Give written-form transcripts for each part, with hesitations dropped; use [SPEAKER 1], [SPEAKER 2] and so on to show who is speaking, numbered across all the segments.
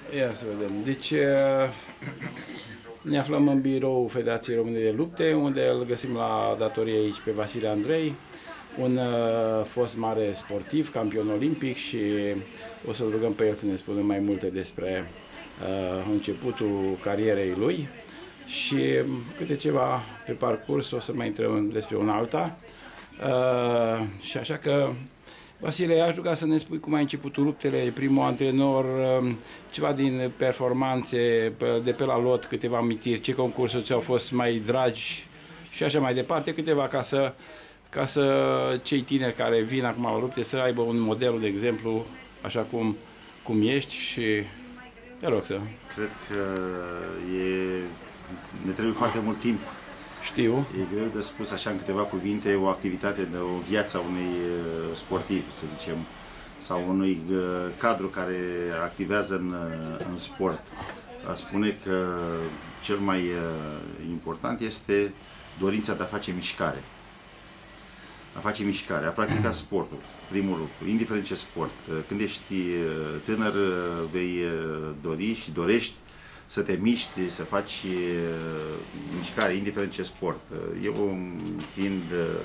[SPEAKER 1] Ia să vedem. Deci ne aflăm în birou Federației Române de Lupte, unde îl găsim la datorie aici pe Vasile Andrei, un fost mare sportiv, campion olimpic, și o să-l rugăm pe el să ne spună mai multe despre începutul carierei lui și câte ceva pe parcurs. O să mai intrăm despre un alta. Și așa că, Vasile, aș ruga să ne spui cum ai început luptele, primul antrenor, ceva din performanțe de pe la lot, câteva amintiri, ce concursuri ți-au fost mai dragi și așa mai departe, câteva ca să cei tineri care vin acum la lupte să aibă un model, de exemplu, așa cum ești. Și te rog să...
[SPEAKER 2] Cred că ne trebuie foarte mult timp.
[SPEAKER 1] Știu.
[SPEAKER 2] E greu de spus așa în câteva cuvinte o activitate, o viață a unui sportiv, să zicem, sau unui cadru care activează în sport. A spune că cel mai important este dorința de a face mișcare. A face mișcare, a practica sportul, primul lucru, indiferent ce sport. Când ești tânăr, vei dori și dorești să te miști, să faci mișcare, indiferent ce sport. Eu, fiind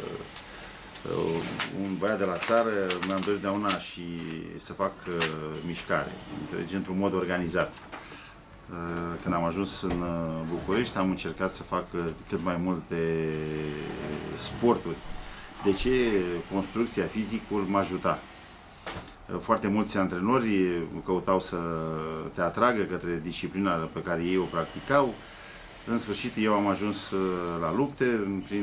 [SPEAKER 2] un băiat de la țară, mi-am dorit de una și să fac mișcare, într-un mod organizat. Când am ajuns în București, am încercat să fac cât mai multe sporturi. De ce? Construcția, fizicul mă ajuta. Foarte mulți antrenori căutau să te atragă către disciplina pe care ei o practicau. În sfârșit, eu am ajuns la lupte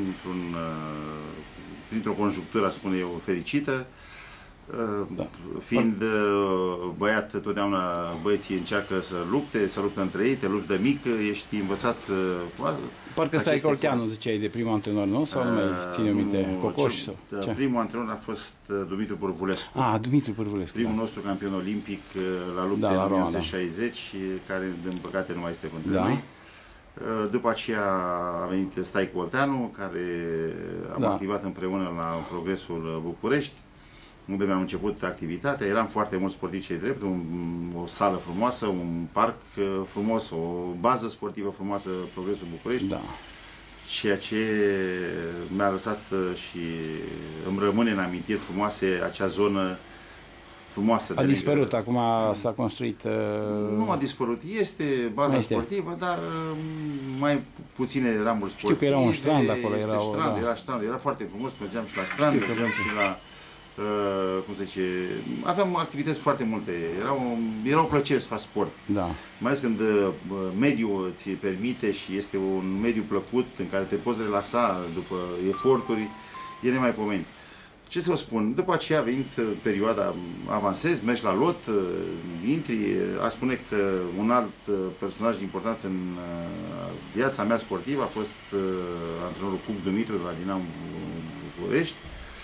[SPEAKER 2] printr-o conjunctură, aș spune eu, fericită. Da. Fiind băiat, totdeauna băieții încearcă să luptă între ei, te lupți de mic, ești învățat.
[SPEAKER 1] Parcă stai Colteanu, ziceai, de primul antrenor, nu? Sau nu mai ține minte? Cocoș?
[SPEAKER 2] Primul antrenor a fost Dumitru Pârvulescu.
[SPEAKER 1] Dumitru Pârvulescu.
[SPEAKER 2] Primul nostru campion olimpic la lupte în 1960, care, din păcate, nu mai este între noi. După aceea a venit Stai Colteanu, care am activat împreună la Progresul București, unde mi-am început activitatea. Eram foarte mulți sportivi cei drept, o sală frumoasă, un parc frumos, o bază sportivă frumoasă, Progresul București. Da. Ceea ce mi-a lăsat și îmi rămâne în amintiri frumoase acea zonă frumoasă. A
[SPEAKER 1] dispărut, acum s-a construit...
[SPEAKER 2] Nu a dispărut, este baza sportivă, dar mai puține ramuri sportive.
[SPEAKER 1] Știu că era un strand acolo.
[SPEAKER 2] Era strand, era foarte frumos, mergeam și la strand, mergeam și la... cum se zice, aveam activități foarte multe, erau plăceri să faci sport. Da. Mai ales când mediul ți permite și este un mediu plăcut în care te poți relaxa după eforturi, e nemaipomenit. Ce să vă spun, după aceea a venit perioada, avansezi, mergi la lot, intri, aș spune că un alt personaj important în viața mea sportivă a fost antrenorul Cuc Dumitru de la Dinamo București,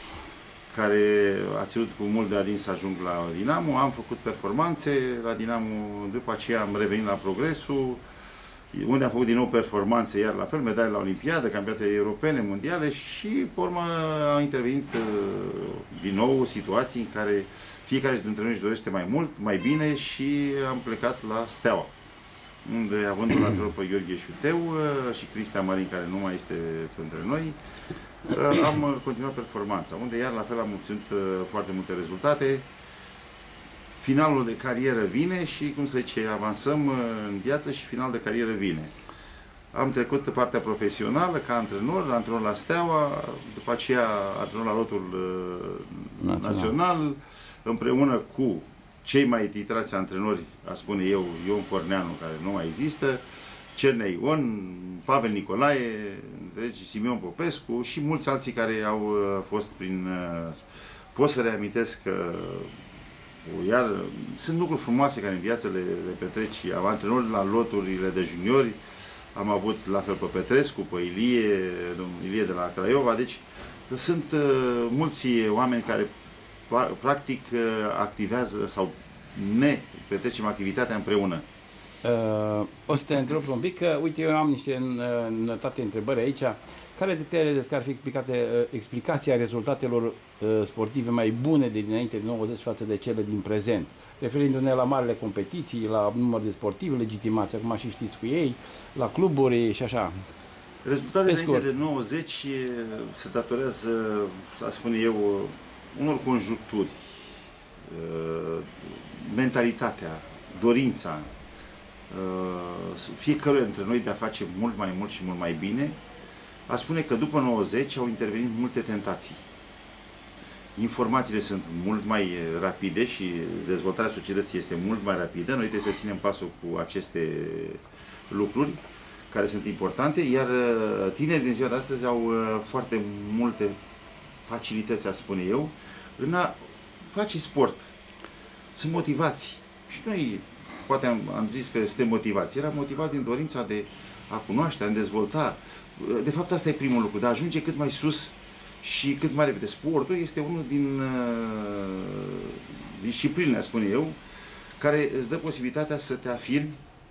[SPEAKER 2] care a ținut cu mult de adins să ajung la Dinamo. Am făcut performanțe la Dinamo, după aceea am revenit la Progresul, unde am făcut din nou performanțe, iar la fel, medalii la Olimpiadă, campionate europene, mondiale, și pe urmă au intervenit din nou situații în care fiecare dintre noi își dorește mai mult, mai bine, și am plecat la Steaua, unde, având un antrenor pe Gheorghe Șuteu și Cristian Marin, care nu mai este între noi, am continuat performanța, unde iar la fel am obținut foarte multe rezultate. Finalul de carieră vine și, cum se zice, avansăm în viață și final de carieră vine. Am trecut pe partea profesională ca antrenor la Steaua, după aceea antrenor la lotul național, împreună cu cei mai titrați antrenori, a spune eu, Ion Corneanu, care nu mai există, Cernea Ion, Pavel Nicolae, deci Simeon Popescu și mulți alții care au fost prin... Pot să reamintesc că iar sunt lucruri frumoase care în viață le petreci. Am antrenori la loturile de juniori, am avut la fel pe Petrescu, pe Ilie, domnul Ilie de la Craiova, deci sunt mulți oameni care practic activează sau ne petrecem activitatea împreună.
[SPEAKER 1] O să te întreb un pic, că, uite, eu am niște notate întrebări aici. Care credeți că ar fi explicația rezultatelor sportive mai bune de dinainte de 90 față de cele din prezent? Referindu-ne la marile competiții, la număr de sportivi legitimați, acum și știți cu ei, la cluburi și așa.
[SPEAKER 2] Rezultatele dinainte de 90 se datorează, să spun eu, unor conjuncturi, mentalitatea, dorința fiecăruia dintre noi de a face mult mai mult și mult mai bine. A spune că după 90 au intervenit multe tentații. Informațiile sunt mult mai rapide și dezvoltarea societății este mult mai rapidă. Noi trebuie să ținem pasul cu aceste lucruri care sunt importante, iar tinerii din ziua de astăzi au foarte multe facilități, a spune eu, în a face sport. Sunt motivați. Și noi, poate am zis că suntem motivați. Eram motivați din dorința de a cunoaște, a dezvolta. De fapt, asta e primul lucru, de a ajunge cât mai sus și cât mai repede. Sportul este unul din discipline, spune eu, care îți dă posibilitatea să te afirmi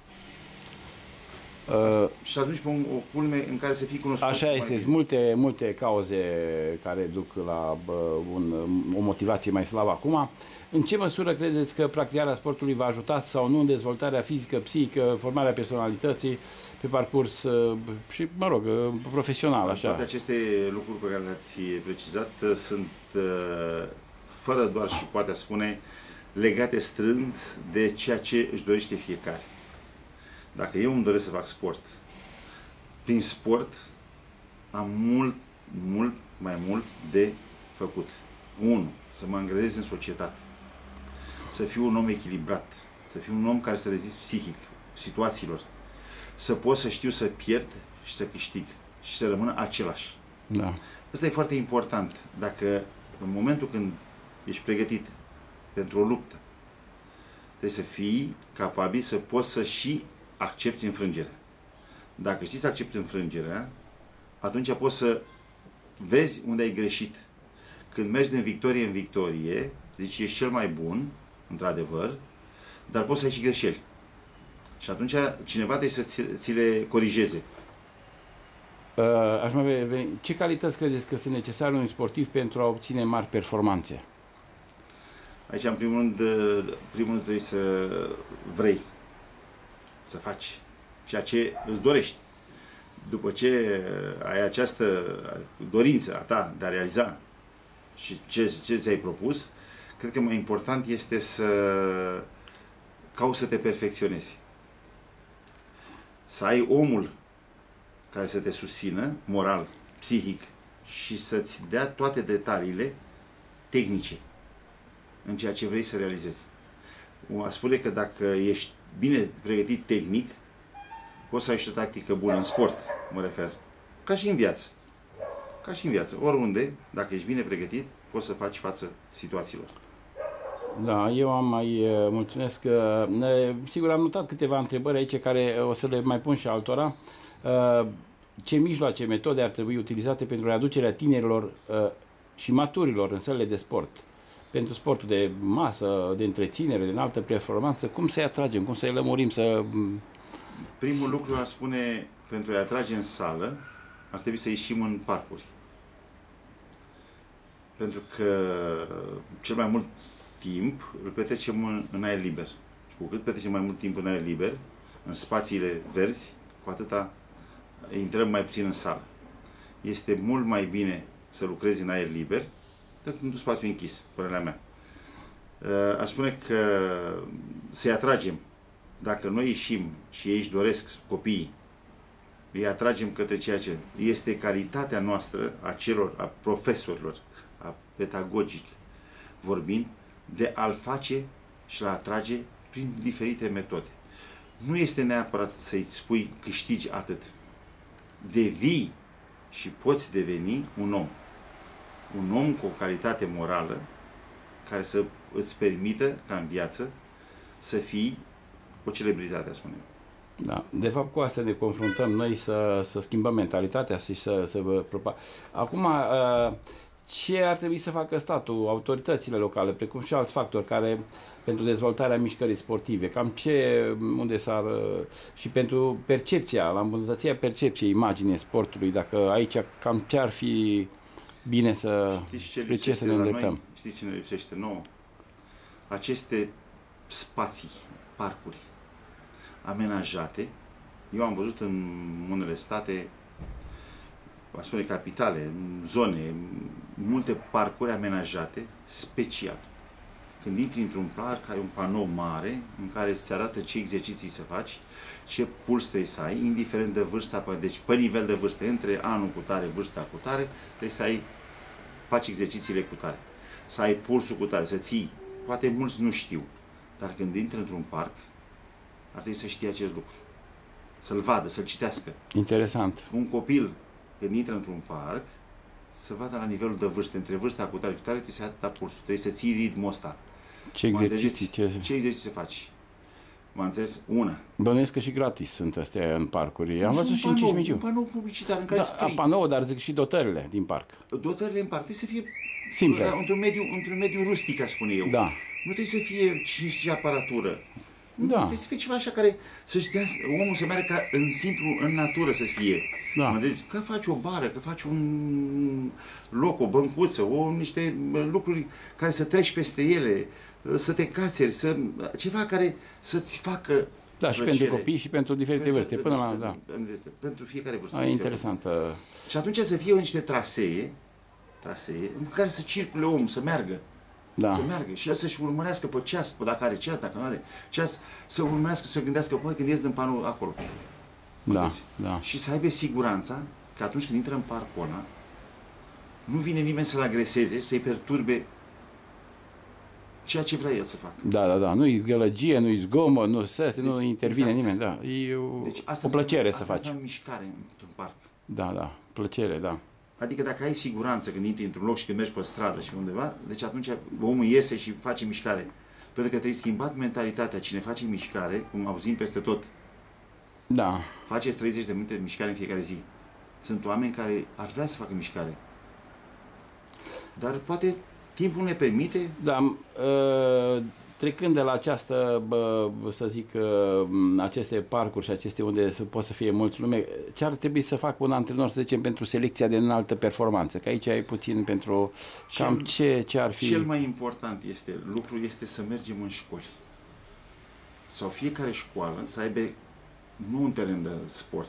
[SPEAKER 2] și ajungi pe o culme în care să fii cunoscut.
[SPEAKER 1] Așa este, sunt multe cauze care duc la o motivație mai slabă acum. În ce măsură credeți că practicarea sportului va ajuta sau nu în dezvoltarea fizică, psihică, formarea personalității pe parcurs și, mă rog, profesional, așa?
[SPEAKER 2] Toate aceste lucruri pe care le-ați precizat sunt, fără doar și poate spune, legate strâns de ceea ce își dorește fiecare. Dacă eu îmi doresc să fac sport, prin sport am mult mai mult de făcut. 1. Să mă angrenez în societate. Să fiu un om echilibrat. Să fiu un om care să rezist psihic situațiilor. Să pot să știu să pierd și să câștig. Și să rămână același.
[SPEAKER 1] Da.
[SPEAKER 2] Asta e foarte important. Dacă în momentul când ești pregătit pentru o luptă, trebuie să fii capabil să poți să și accepti înfrângerea. Dacă știi să accepti înfrângerea, atunci poți să vezi unde ai greșit. Când mergi din victorie în victorie, zici, ești cel mai bun, într-adevăr, dar poți să ai și greșeli. Și atunci cineva trebuie să ți le corigeze.
[SPEAKER 1] Aș mai veni. Ce calități credeți că sunt necesare unui sportiv pentru a obține mari performanțe?
[SPEAKER 2] Aici, în primul rând trebuie să vrei să faci ceea ce îți dorești. După ce ai această dorință a ta de a realiza și ce ți-ai propus, cred că mai important este să cauți să te perfecționezi. Să ai omul care să te susțină, moral, psihic, și să-ți dea toate detaliile tehnice în ceea ce vrei să realizezi. A spune că dacă ești bine pregătit tehnic, poți să ai și o tactică bună în sport, mă refer. Ca și în viață. Ca și în viață. Oriunde, dacă ești bine pregătit, poți să faci față situațiilor.
[SPEAKER 1] Da, eu am mai mulțumesc. Sigur, am notat câteva întrebări aici care o să le mai pun și altora. Ce mijloace, metode ar trebui utilizate pentru readucerea tinerilor și maturilor în sălile de sport? Pentru sportul de masă, de întreținere, de înaltă performanță, cum să-i atragem, cum să-i lămurim să...
[SPEAKER 2] Primul lucru, aș spune, pentru a-i atrage în sală, ar trebui să ieșim în parcuri. Pentru că cel mai mult timp îl petrecem în aer liber. Și cu cât petrecem mai mult timp în aer liber, în spațiile verzi, cu atâta intrăm mai puțin în sală. Este mult mai bine să lucrezi în aer liber decât într-un spațiu închis, părerea mea. Aș spune că să-i atragem. Dacă noi ieșim și ei își doresc copiii, îi atragem către ceea ce este calitatea noastră, a profesorilor, a pedagogic vorbind, de a-l face și l-a atrage prin diferite metode. Nu este neapărat să-i spui câștigi atât. Devii și poți deveni un om. Un om cu o calitate morală care să îți permită, ca în viață, să fii o celebritate, spune.
[SPEAKER 1] Da. De fapt, cu asta ne confruntăm noi să schimbăm mentalitatea și să propagăm. Acum, ce ar trebui să facă statul, autoritățile locale, precum și alți factori care pentru dezvoltarea mișcării sportive, cam unde s-ar, și pentru percepția, la îmbunătățirea percepției imaginii sportului, dacă aici cam ce ar fi bine spre ce să ne îndreptăm?
[SPEAKER 2] Știți ce ne lipsește nouă? Aceste spații, parcuri amenajate. Eu am văzut în unele state, aș spune capitale, zone, multe parcuri amenajate special. Când intri într-un parc, ai un panou mare în care se arată ce exerciții să faci, ce puls trebuie să ai, indiferent de vârsta, deci pe nivel de vârstă, între anul cu tare, vârsta cu tare, trebuie să faci exercițiile cu tare, să ai pulsul cu tare, să ții. Poate mulți nu știu, dar când intri într-un parc, ar trebui să știe acest lucru. Să-l vadă, să-l citească.
[SPEAKER 1] Interesant.
[SPEAKER 2] Un copil, când intră într-un parc, să vadă la nivelul de vârstă, între vârsta cu tare, trebuie să ai atâta pulsul, trebuie să ții ritmul ăsta.
[SPEAKER 1] Ce exerciții?
[SPEAKER 2] Ce exerciții să faci? M-am înțeles? Una.
[SPEAKER 1] Bănuiesc că și gratis sunt astea în parcuri. Am văzut și în Cismigiu.
[SPEAKER 2] Un panou publicitar în care scrii.
[SPEAKER 1] Panou, dar zic și dotările din parc.
[SPEAKER 2] Dotările în parc trebuie să fie
[SPEAKER 1] simple.
[SPEAKER 2] Într-un mediu rustic, aș spune eu.
[SPEAKER 1] Da.
[SPEAKER 2] Nu trebuie să fie și aparatură.
[SPEAKER 1] Da.
[SPEAKER 2] Trebuie să fie ceva așa care să-și dea omul să meargă ca în simplu, în natură să fie.
[SPEAKER 1] Da.
[SPEAKER 2] Mă zici, că faci o bară, că faci un loc, o băncuță, niște lucruri care să treci peste ele, să te cațeri, ceva care să-ți facă
[SPEAKER 1] da, și
[SPEAKER 2] plăcere.
[SPEAKER 1] pentru copii și pentru diferite vârste. Până la, da.
[SPEAKER 2] Pentru fiecare vârstă.
[SPEAKER 1] Interesantă.
[SPEAKER 2] Și atunci să fie niște trasee în care să circule omul, să meargă.
[SPEAKER 1] Da.
[SPEAKER 2] Să meargă și el să-și urmărească pe ceas, dacă are ceas, dacă nu are ceas, să urmărească, să gândească, păi, când ies din panou acolo.
[SPEAKER 1] Da, da.
[SPEAKER 2] Și să aibă siguranța că atunci când intră în parcul ăla, nu vine nimeni să-l agreseze, să-i perturbe ceea ce vrea el să facă.
[SPEAKER 1] Da, da, da. Nu-i gălăgie, nu-i zgomot, nu intervine nimeni. Da. E o plăcere să faci.
[SPEAKER 2] Asta e mișcare într-un parc.
[SPEAKER 1] Da, da. Plăcere, da.
[SPEAKER 2] Adică dacă ai siguranță când intri într-un loc și când mergi pe stradă și undeva, deci atunci omul iese și face mișcare. Pentru că trebuie schimbat mentalitatea. Cine face mișcare, cum auzim peste tot,
[SPEAKER 1] da.
[SPEAKER 2] faceți 30 de minute de mișcare în fiecare zi. Sunt oameni care ar vrea să facă mișcare. Dar poate timpul ne permite.
[SPEAKER 1] Da, trecând de la această, să zic, aceste parcuri și aceste unde pot să fie mulți lume, ce ar trebui să facă un antrenor, să zicem, pentru selecția de înaltă performanță? Că aici e puțin pentru cam ce ar fi...
[SPEAKER 2] Cel mai important lucru este să mergem în școli. Sau fiecare școală să aibă nu un teren de sport,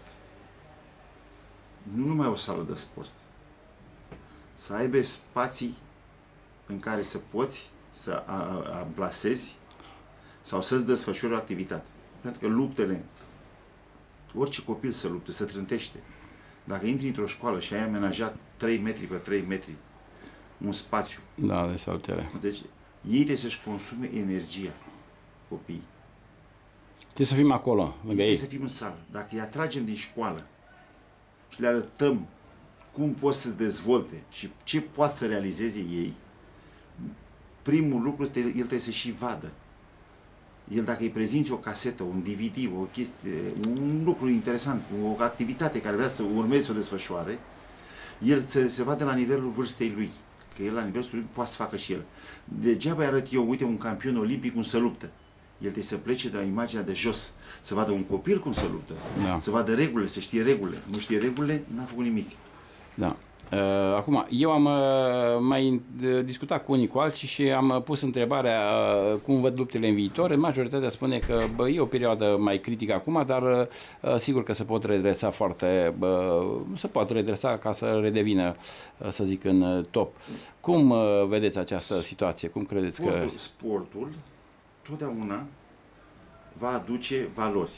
[SPEAKER 2] nu numai o sală de sport, să aibă spații în care să poți să amplasezi sau să-ți desfășori o activitate. Pentru că luptele, orice copil să lupte, să trântește. Dacă intri într-o școală și ai amenajat 3 metri pe 3 metri un spațiu,
[SPEAKER 1] da, de saltere.
[SPEAKER 2] Deci, ei trebuie să-și consume energia, copiii.
[SPEAKER 1] Trebuie să fim acolo, lângă ei.
[SPEAKER 2] Trebuie să fim în sală. Dacă îi atragem din școală și le arătăm cum pot să dezvolte și ce poate să realizeze ei, primul lucru, el trebuie să și vadă. El, dacă îi prezinți o casetă, un DVD, o chestie, un lucru interesant, o activitate care vrea să urmeze să o desfășoare, el se vadă la nivelul vârstei lui. Că el, la nivelul lui, poate să facă și el. Degeaba îi arăt eu, uite, un campion olimpic cum se luptă. El trebuie să plece de la imaginea de jos, să vadă un copil cum se luptă, da. Să vadă regulile, să știe regulile. Nu știe regulile, n-a făcut nimic.
[SPEAKER 1] Da. Acum, eu am mai discutat cu unii cu alții și am pus întrebarea cum văd luptele în viitor. Majoritatea spune că e o perioadă mai critică acum, dar sigur că se pot redresa se pot redresa ca să redevină, să zic, în top. Cum vedeți această situație? Cum credeți că...
[SPEAKER 2] Sportul totdeauna va aduce valori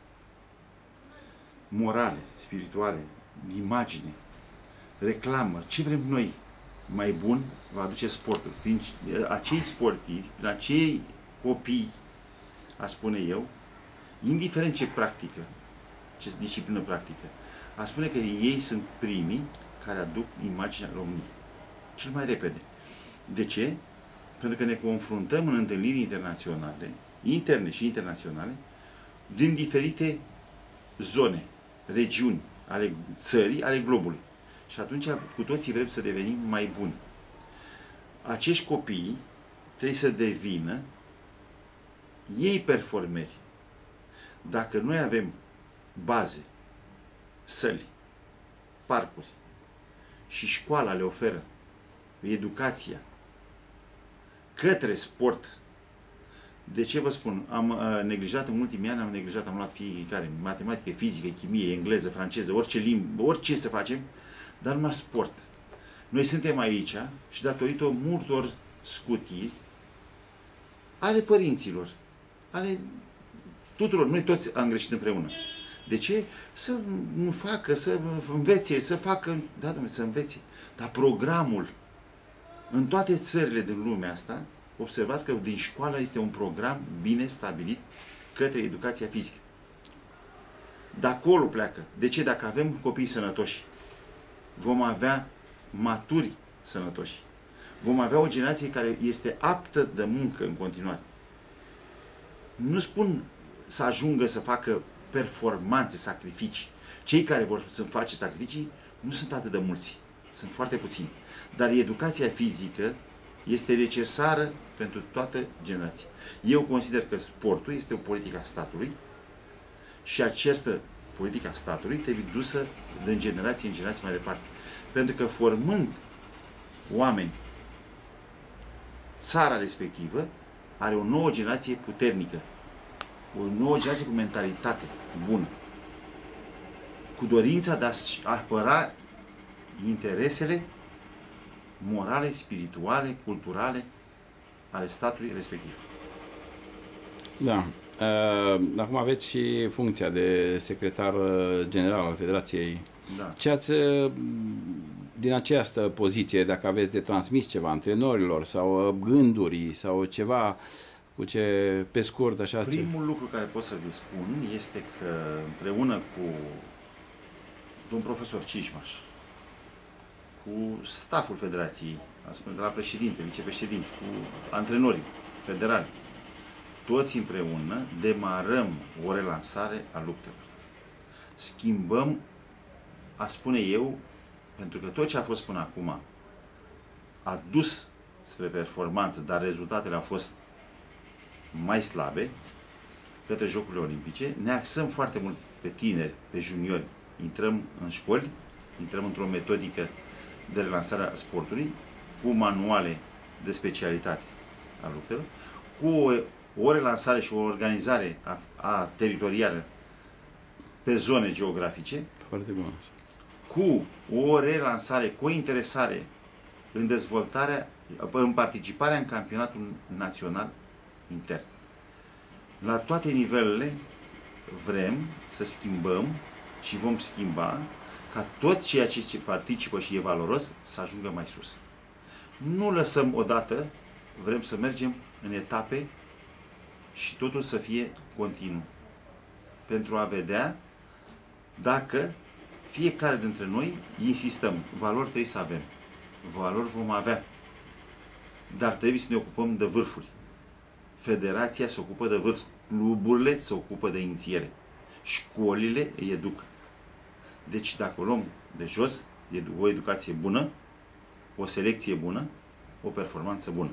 [SPEAKER 2] morale, spirituale, imagine, reclamă, ce vrem noi mai bun va aduce sportul. Prin acei sportivi, prin acei copii, aș spune eu, indiferent ce practică, ce disciplină practică, aș spune că ei sunt primii care aduc imaginea României cel mai repede. De ce? Pentru că ne confruntăm în întâlniri internaționale, interne și internaționale, din diferite zone, regiuni ale țării, ale globului. Și atunci cu toții vrem să devenim mai buni. acești copii trebuie să devină ei performeri. Dacă noi avem baze, săli, parcuri și școala le oferă educația către sport. De ce vă spun? Am neglijat în ultimii ani, am luat fiecare, matematică, fizică, chimie, engleză, franceză, orice limbă, orice să facem, dar numai sport. Noi suntem aici și datorită multor scutiri ale părinților, ale tuturor, noi toți am greșit împreună. De ce? Să nu facă, să învețe, să facă, da, domnule, să învețe. Dar programul, în toate țările din lumea asta, observați că din școală este un program bine stabilit către educația fizică. De acolo pleacă. De ce? Dacă avem copii sănătoși, vom avea maturi sănătoși. Vom avea o generație care este aptă de muncă în continuare. Nu spun să ajungă să facă performanțe, sacrificii. Cei care vor să face sacrificii nu sunt atât de mulți. Sunt foarte puțini. Dar educația fizică este necesară pentru toată generația. Eu consider că sportul este o politică a statului și această politică a statului trebuie dusă din generație în generație mai departe. Pentru că formând oameni, țara respectivă are o nouă generație puternică, o nouă generație cu mentalitate bună, cu dorința de a-și apăra interesele morale, spirituale, culturale ale statului respectiv.
[SPEAKER 1] Da. Acum aveți și funcția de secretar general al Federației.
[SPEAKER 2] Da.
[SPEAKER 1] Ce ați, din această poziție, dacă aveți de transmis ceva antrenorilor sau gânduri sau ceva cu ce, pe scurt, așa?
[SPEAKER 2] Primul lucru care pot să vi spun este că împreună cu domn profesor Cișmaș, cu staful Federației, de la președinte, vicepreședinți, cu antrenorii federali, toți împreună demarăm o relansare a luptelor. Schimbăm, a spune eu, pentru că tot ce a fost până acum a dus spre performanță, dar rezultatele au fost mai slabe către Jocurile Olimpice. Ne axăm foarte mult pe tineri, pe juniori. Intrăm în școli, intrăm într-o metodică de relansare a sportului, cu manuale de specialitate a luptelor, cu o relansare și o organizare a teritorială pe zone geografice,
[SPEAKER 1] foarte bun,
[SPEAKER 2] cu o relansare, cu o interesare în dezvoltarea, în participarea în campionatul național intern. La toate nivelele vrem să schimbăm și vom schimba ca tot ceea ce participă și e valoros să ajungă mai sus. Nu lăsăm odată, vrem să mergem în etape și totul să fie continuu. Pentru a vedea dacă fiecare dintre noi insistăm, valori trebuie să avem, valori vom avea, dar trebuie să ne ocupăm de vârfuri. Federația se ocupă de vârf, cluburile se ocupă de inițiere, școlile îi educă. Deci dacă o luăm de jos, o educație bună, o selecție bună, o performanță bună.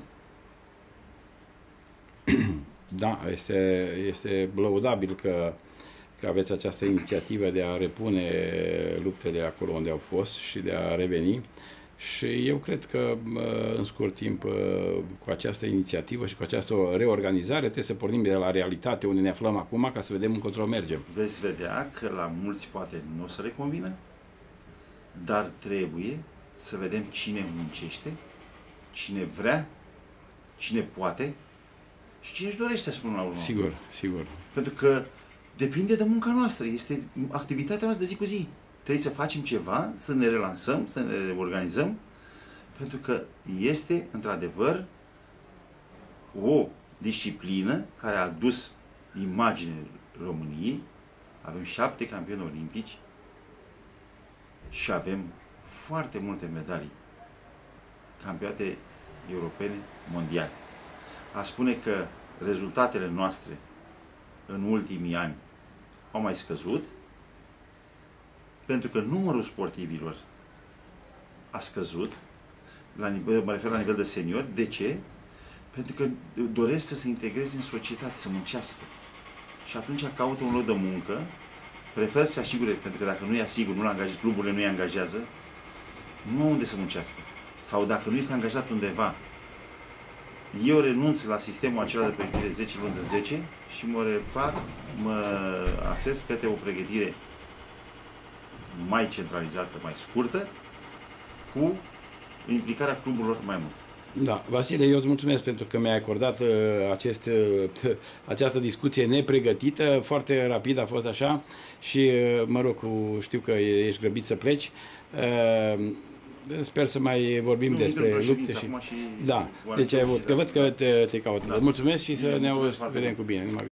[SPEAKER 1] Da, este lăudabil că aveți această inițiativă de a repune luptele acolo unde au fost și de a reveni. Și eu cred că în scurt timp, cu această inițiativă și cu această reorganizare, trebuie să pornim de la realitate unde ne aflăm acum, ca să vedem încotro mergem.
[SPEAKER 2] Veți vedea că la mulți poate nu o să le convină, dar trebuie să vedem cine muncește, cine vrea, cine poate și cine își dorește, spun la urmă.
[SPEAKER 1] Sigur, sigur.
[SPEAKER 2] Pentru că depinde de munca noastră, este activitatea noastră de zi cu zi. Trebuie să facem ceva, să ne relansăm, să ne organizăm, pentru că este, într-adevăr, o disciplină care a adus imagine României. Avem 7 campioni olimpici și avem foarte multe medalii, campionate europene, mondiale. A spune că rezultatele noastre în ultimii ani au mai scăzut, pentru că numărul sportivilor a scăzut, mă refer la nivel de senior. De ce? Pentru că doresc să se integreze în societate, să muncească. Și atunci caută un loc de muncă, prefer să se asigure, pentru că dacă nu e asigur, nu-l angajează, cluburile nu-i angajează, nu au unde să muncească. Sau dacă nu este angajat undeva, eu renunț la sistemul acela de pregătire 10 luni de 10 și mă axez către o pregătire mai centralizată, mai scurtă, cu implicarea cluburilor mai mult.
[SPEAKER 1] Da, Vasile, eu îți mulțumesc pentru că mi-ai acordat această discuție nepregătită, foarte rapid a fost așa și, mă rog, știu că ești grăbit să pleci. Sper să mai vorbim despre lupte. Da, deci ai avut, că văd că te caută. Mulțumesc și să ne vedem cu bine.